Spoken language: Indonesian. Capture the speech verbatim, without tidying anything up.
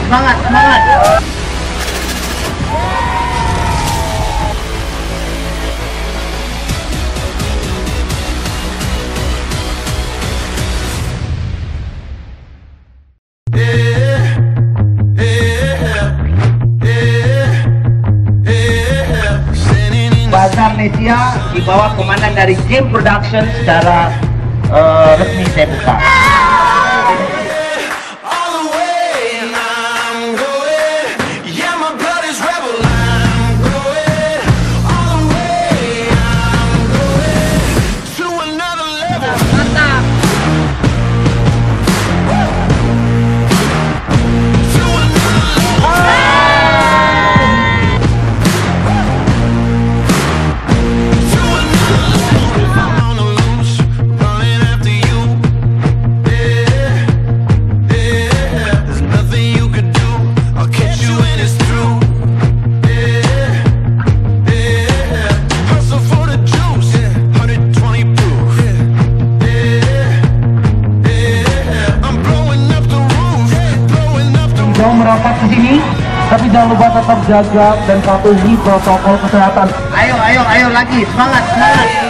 semangat, semangat. Bazar Lesia di bawah komandan dari Game Production secara uh, resmi saya buka. Mau merapat ke sini, tapi jangan lupa tetap jaga dan patuhi protokol kesehatan. Ayo, ayo, ayo lagi, semangat, semangat.